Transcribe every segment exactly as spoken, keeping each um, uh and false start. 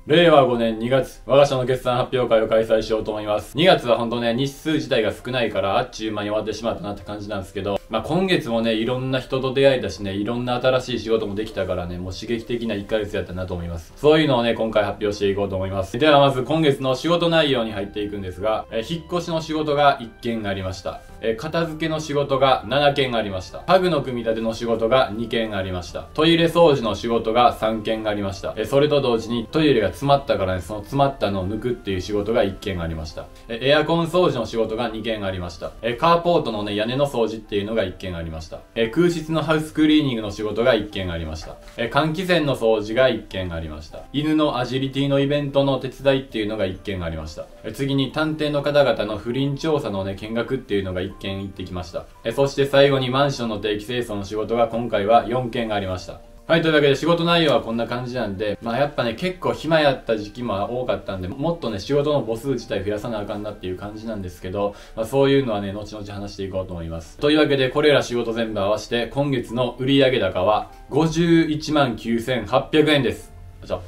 れいわごねんにがつ、我が社の決算発表会を開催しようと思います。にがつはほんとね、日数自体が少ないから、あっちゅう間に終わってしまったなって感じなんですけど、まあ今月もね、いろんな人と出会えたしね、いろんな新しい仕事もできたからね、もう刺激的ないっかげつやったなと思います。そういうのをね、今回発表していこうと思います。ではまず今月の仕事内容に入っていくんですが、え引っ越しの仕事がいっけんありました。え片付けの仕事がななけんありました。家具の組み立ての仕事がにけんありました。トイレ掃除の仕事がさんけんありました。えそれと同時にトイレが詰まったからね、その詰まったのを抜くっていう仕事がいっけんありました。えエアコン掃除の仕事がにけんありました。えカーポートのね、屋根の掃除っていうのがいっけんありました。え空室のハウスクリーニングの仕事がいっけんありました。え換気扇の掃除がいっけんありました。犬のアジリティのイベントの手伝いっていうのがいっけんありました。え次に探偵の方々の不倫調査のね、見学っていうのがいっけん行ってきました。えそして最後にマンションの定期清掃の仕事が今回はよんけんありました。はい、というわけで仕事内容はこんな感じなんで、まあやっぱね、結構暇やった時期も多かったんで、もっとね、仕事の母数自体増やさなあかんなっていう感じなんですけど、まあそういうのはね、後々話していこうと思います。というわけで、これら仕事全部合わせて、今月の売上高はごじゅういちまんきゅうせんはっぴゃくえんです。よいしょ。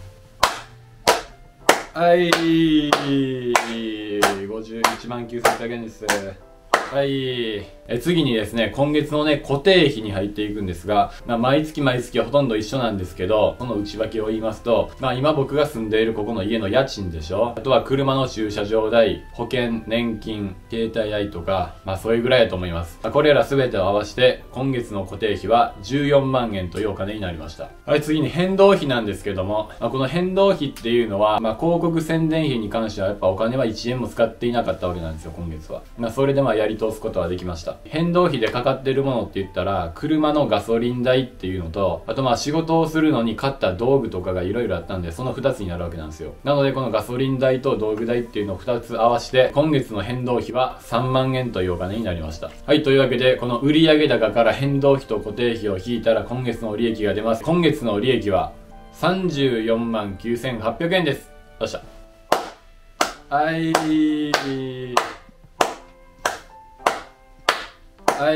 はい、ごじゅういちまんきゅうせんはっぴゃくえんです。はい。え次にですね、今月のね、固定費に入っていくんですが、まあ、毎月毎月はほとんど一緒なんですけど、その内訳を言いますと、まあ、今僕が住んでいるここの家の家賃でしょ、あとは車の駐車場代、保険、年金、携帯代とか、まあ、それぐらいだと思います。まあ、これら全てを合わせて、今月の固定費はじゅうよんまんえんというお金になりました。はい、次に変動費なんですけども、まあ、この変動費っていうのは、まあ、広告宣伝費に関してはやっぱお金はいちえんも使っていなかったわけなんですよ、今月は。まあ、それでまあやり通すことはできました。変動費でかかってるものって言ったら、車のガソリン代っていうのと、あとまあ仕事をするのに買った道具とかがいろいろあったんで、そのふたつになるわけなんですよ。なのでこのガソリン代と道具代っていうのをふたつ合わせて、今月の変動費はさんまんえんというお金になりました。はい、というわけで、この売上高から変動費と固定費を引いたら今月の利益が出ます。今月の利益はさんじゅうよんまんきゅうせんはっぴゃくえんです。よっしゃ。はい。はい。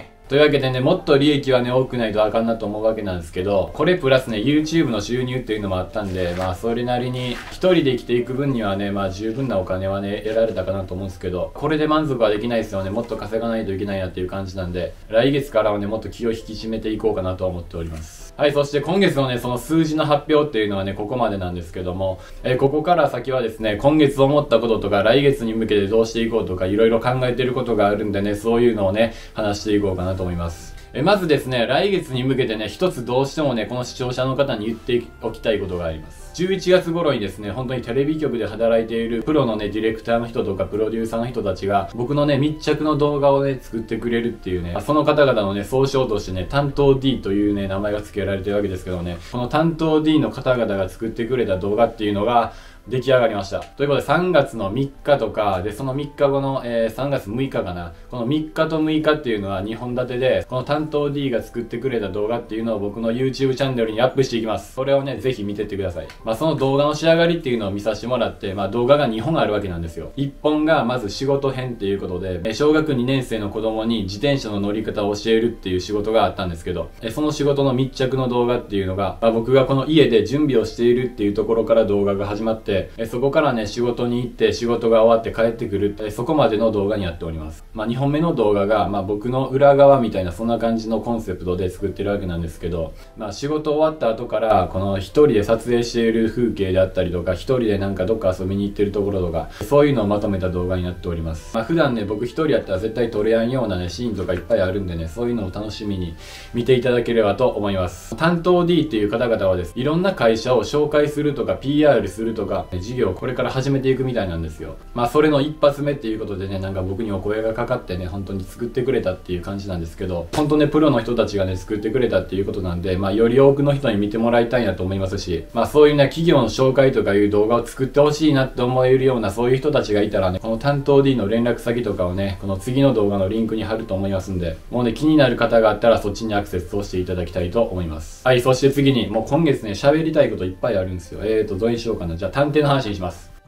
というわけでね、もっと利益はね、多くないとあかんなと思うわけなんですけど、これプラスね、YouTube の収入っていうのもあったんで、まあ、それなりに、一人で生きていく分にはね、まあ、十分なお金はね、得られたかなと思うんですけど、これで満足はできないですよね。もっと稼がないといけないなっていう感じなんで、来月からはね、もっと気を引き締めていこうかなと思っております。はい、そして今月のね、その数字の発表っていうのはね、ここまでなんですけども、えー、ここから先はですね、今月思ったこととか、来月に向けてどうしていこうとか、いろいろ考えてることがあるんでね、そういうのをね、話していこうかなと思います。えまずですね、来月に向けてね、一つどうしてもね、この視聴者の方に言っておきたいことがあります。じゅういちがつ頃にですね、本当にテレビ局で働いているプロのね、ディレクターの人とかプロデューサーの人たちが、僕のね、密着の動画をね、作ってくれるっていうね、その方々のね、総称としてね、担当 D というね、名前が付けられてるわけですけどね、この担当 D の方々が作ってくれた動画っていうのが、出来上がりました。ということでさんがつのみっかとか、で、そのみっかごの、えー、さんがつむいかかな。このみっかとむいかっていうのはにほん立てで、この担当 D が作ってくれた動画っていうのを僕の YouTube チャンネルにアップしていきます。それをね、ぜひ見てってください。まあその動画の仕上がりっていうのを見させてもらって、まあ動画がにほんあるわけなんですよ。いっぽんがまず仕事編っていうことで、小学にねんせいの子供に自転車の乗り方を教えるっていう仕事があったんですけど、その仕事の密着の動画っていうのが、まあ、僕がこの家で準備をしているっていうところから動画が始まって、そこからね、仕事に行って仕事が終わって帰ってくる、そこまでの動画になっております。まあにほんめの動画が、まあ僕の裏側みたいなそんな感じのコンセプトで作ってるわけなんですけど、まあ仕事終わった後から、この一人で撮影している風景であったりとか、一人でなんかどっか遊びに行ってるところとか、そういうのをまとめた動画になっております。まあ普段ね、僕一人やったら絶対撮れやんようなね、シーンとかいっぱいあるんでね、そういうのを楽しみに見ていただければと思います。担当 D っていう方々はです、いろんな会社を紹介するとか、ピーアール するとか、事業をこれから始めていくみたいなんですよ。まあそれの一発目っていうことでね、なんか僕にお声がかかってね、本当に作ってくれたっていう感じなんですけど、本当ね、プロの人たちがね、作ってくれたっていうことなんで、まあより多くの人に見てもらいたいなと思いますし、まあそういうね、企業の紹介とかいう動画を作ってほしいなって思えるようなそういう人たちがいたらね、この担当 D の連絡先とかをね、この次の動画のリンクに貼ると思いますんで、もうね、気になる方があったらそっちにアクセスをしていただきたいと思います。はい、そして次に、もう今月ね、喋りたいこといっぱいあるんですよ。えーと、どれにしようかな。じゃあ探偵の話にします。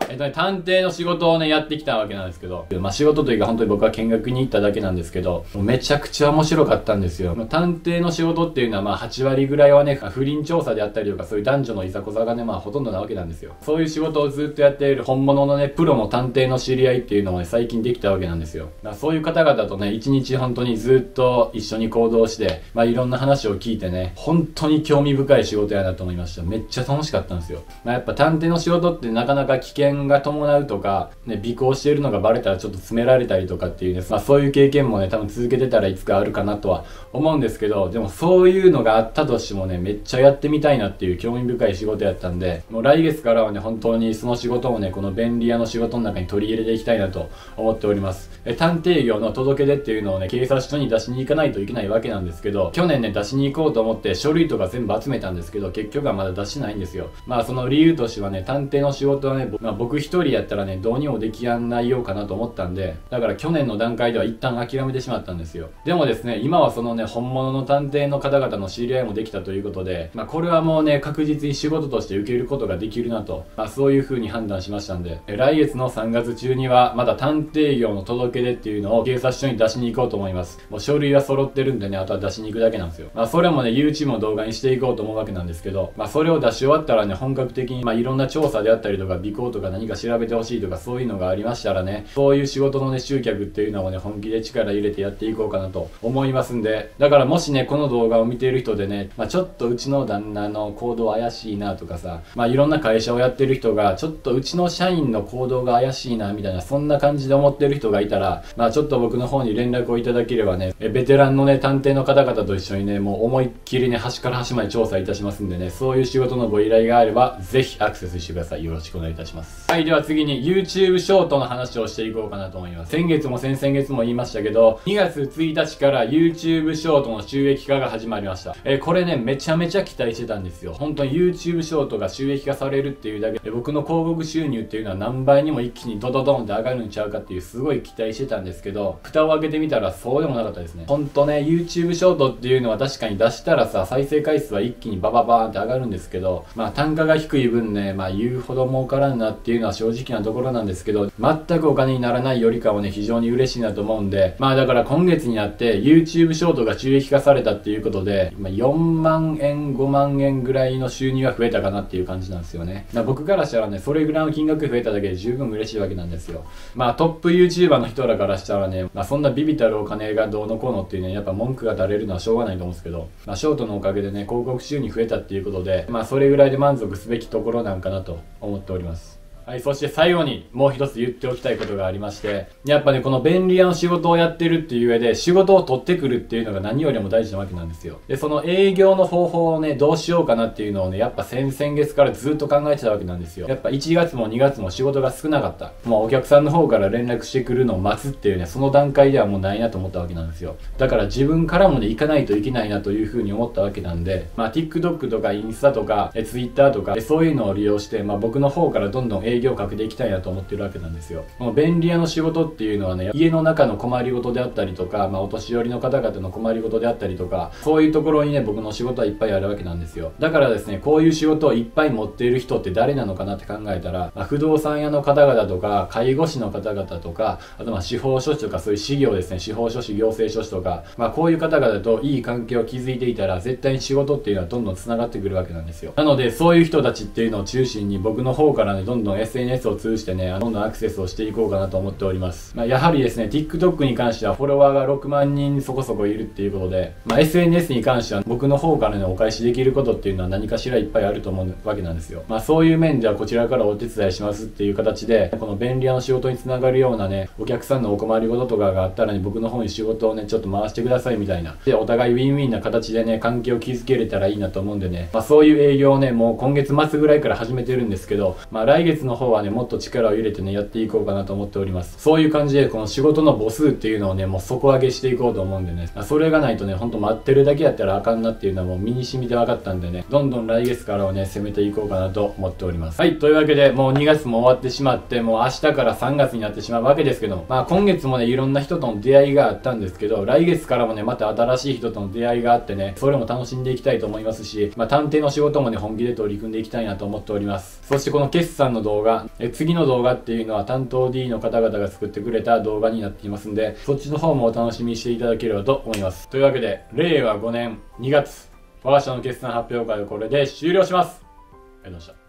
えっとね、探偵の仕事をね、やってきたわけなんですけど、まあ仕事というか本当に僕は見学に行っただけなんですけど、もうめちゃくちゃ面白かったんですよ。まあ、探偵の仕事っていうのはまあはち割ぐらいはね、不倫調査であったりとか、そういう男女のいざこざがね、まあほとんどなわけなんですよ。そういう仕事をずっとやっている本物のね、プロの探偵の知り合いっていうのもね、最近できたわけなんですよ。まあ、そういう方々とね、一日本当にずっと一緒に行動して、まあいろんな話を聞いてね、本当に興味深い仕事やなと思いました。めっちゃ楽しかったんですよ。まあやっぱ探偵の仕事ってなかなか危険が伴うとか、ね、尾行しているのがバレたらちょっと詰められたりとかっていうね、まあそういう経験もね、多分続けてたらいつかあるかなとは思うんですけど、でもそういうのがあったとしてもね、めっちゃやってみたいなっていう興味深い仕事やったんで、もう来月からはね、本当にその仕事をね、この便利屋の仕事の中に取り入れていきたいなと思っております。え探偵業の届け出っていうのをね、警察署に出しに行かないといけないわけなんですけど、去年ね、出しに行こうと思って書類とか全部集めたんですけど、結局はまだ出してないんですよ。まあその理由としてはね、探偵の仕事はね、まあ、僕一人やったらね、どうにもできやんないようかなと思ったんで、だから去年の段階では一旦諦めてしまったんですよ。でもですね、今はそのね、本物の探偵の方々の知り合いもできたということで、まあこれはもうね、確実に仕事として受けることができるなと、まあそういう風に判断しましたんで、え来月のさんがつ中にはまだ探偵業の届け出っていうのを警察署に出しに行こうと思います。もう書類は揃ってるんでね、あとは出しに行くだけなんですよ。まあそれもね、YouTube の動画にしていこうと思うわけなんですけど、まあそれを出し終わったらね、本格的にまあいろんな調査であったりとか、尾行とか何か調べてほしいとかそういうのがありましたらね、そういう仕事のね、集客っていうのをね、本気で力入れてやっていこうかなと思いますんで、だからもしね、この動画を見ている人でね、まあちょっとうちの旦那の行動怪しいなとかさ、まあいろんな会社をやってる人が、ちょっとうちの社員の行動が怪しいなみたいな、そんな感じで思ってる人がいたら、まあちょっと僕の方に連絡をいただければね、ベテランのね、探偵の方々と一緒にね、もう思いっきりね、端から端まで調査いたしますんでね、そういう仕事のご依頼があれば、ぜひアクセスしてください。よろしくお願いいたします。はい、では次に YouTube ショートの話をしていこうかなと思います。先月も先々月も言いましたけど、にがつついたちから YouTube ショートの収益化が始まりました。えー、これね、めちゃめちゃ期待してたんですよ。本当に YouTube ショートが収益化されるっていうだけで、僕の広告収入っていうのは何倍にも一気にドドドンって上がるんちゃうかっていうすごい期待してたんですけど、蓋を開けてみたらそうでもなかったですね。ほんとね、YouTube ショートっていうのは確かに出したらさ、再生回数は一気にバババーンって上がるんですけど、まあ単価が低い分ね、まあ言うほど儲からんなっていうのは正直なところなんですけど、全くお金にならないよりかはね、非常に嬉しいなと思うんで、まあだから今月になって YouTube ショートが収益化されたっていうことで、まあ、よんまんえん、ごまんえんぐらいの収入が増えたかなっていう感じなんですよね。まあ、僕からしたらね、それぐらいの金額増えただけで十分嬉しいわけなんですよ。まあトップ YouTuber の人らからしたらね、まあそんなビビたるお金がどうのこうのっていうね、やっぱ文句が垂れるのはしょうがないと思うんですけど、まあショートのおかげでね、広告収入増えたっていうことで、まあそれぐらいで満足すべきところなんかなと思っております。はい、そして最後にもう一つ言っておきたいことがありまして、やっぱね、この便利屋の仕事をやってるっていう上で、仕事を取ってくるっていうのが何よりも大事なわけなんですよ。で、その営業の方法をね、どうしようかなっていうのをね、やっぱ先々月からずっと考えてたわけなんですよ。やっぱいちがつもにがつも仕事が少なかった。もうお客さんの方から連絡してくるのを待つっていうね、その段階ではもうないなと思ったわけなんですよ。だから自分からもね、行かないといけないなというふうに思ったわけなんで、まあ TikTok とかインスタとか、え Twitter とか、えそういうのを利用して、まあ僕の方からどんどん営業をかけていきたいなと思ってるわけなんですよ。この便利屋の仕事っていうのはね、家の中の困りごとであったりとか、まあお年寄りの方々の困りごとであったりとか、そういうところにね、僕の仕事はいっぱいあるわけなんですよ。だからですね、こういう仕事をいっぱい持っている人って誰なのかなって考えたら、まあ、不動産屋の方々とか、介護士の方々とか、あとまあ司法書士とかそういう事業ですね、司法書士、行政書士とか、まあこういう方々といい関係を築いていたら、絶対に仕事っていうのはどんどん繋がってくるわけなんですよ。なので、そういう人たちっていうのを中心に僕の方からね、どんどん エスエヌエス を通じてね、どんどんアクセスをしていこうかなと思っております。まあ、やはりですね、TikTok に関してはフォロワーがろくまんにんそこそこいるっていうことで、まあ、エスエヌエス に関しては僕の方からね、お返しできることっていうのは何かしらいっぱいあると思うわけなんですよ。まあ、そういう面ではこちらからお手伝いしますっていう形で、この便利屋の仕事につながるようなね、お客さんのお困りごととかがあったらね、僕の方に仕事をね、ちょっと回してくださいみたいな。で、お互いウィンウィンな形でね、関係を築けれたらいいなと思うんでね、まあ、そういう営業をね、もう今月末ぐらいから始めてるんですけど、まあ、来月の方はね、もっと力を入れてね、やっていこうかなと思っております。そういう感じで、この仕事の母数っていうのをね、もう底上げしていこうと思うんでね、それがないとね、ほんと待ってるだけやったらあかんなっていうのはもう身に染みて分かったんでね、どんどん来月からはね、攻めていこうかなと思っております。はい、というわけで、もうにがつも終わってしまって、もう明日からさんがつになってしまうわけですけども、まあ今月もね、いろんな人との出会いがあったんですけど、来月からもね、また新しい人との出会いがあってね、それも楽しんでいきたいと思いますし、まあ探偵の仕事もね、本気で取り組んでいきたいなと思っております。そしてこの決算の動画画。え次の動画っていうのは担当 D の方々が作ってくれた動画になっていますんで、そっちの方もお楽しみにしていただければと思います。というわけで、れいわごねんにがつ、我が社の決算発表会はこれで終了します。ありがとうございました。